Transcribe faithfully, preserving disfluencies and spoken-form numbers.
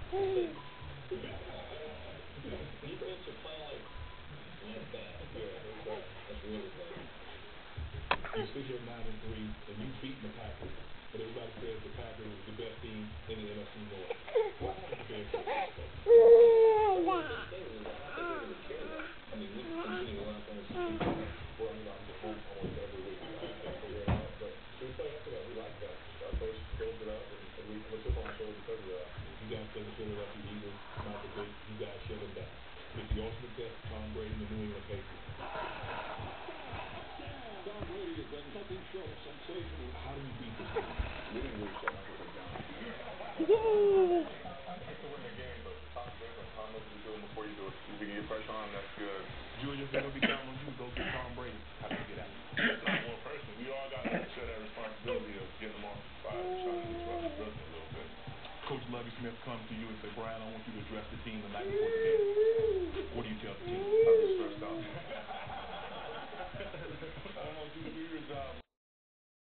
Defensive play like that. Yeah, that's bad. That's really bad. You sit here nine and three, and you beat the Packers, but everybody says the Packers is the best team in the N F C North. What happened to Bears? I mean, we continue to run things. Well, you know, I'm just moving points every week. I have to figure it out, but we play up to that. We like that. Our coach builds it up, and, and we put chip on our shoulder because of that. You guys play the Philadelphia Eagles. It's not debate. You guys shut them down. It's the ultimate test of Tom Brady and the New England Patriots. Tom Brady has been nothing short of sensational. How do you beat this team? We didn't really shut my foot down. I like to win the game, but Tom's different. Tom knows what he's doing before you do it. If you can get pressure on him, that's good. Julius, they're going to be counting on you to go get Tom Brady. How do you get out? It's not one person. We all got to share that responsibility of getting them off the spot and trying to disrupt the rhythm a little bit. Coach Lovie Smith comes to you and says, Brian, I want you to address the team the night before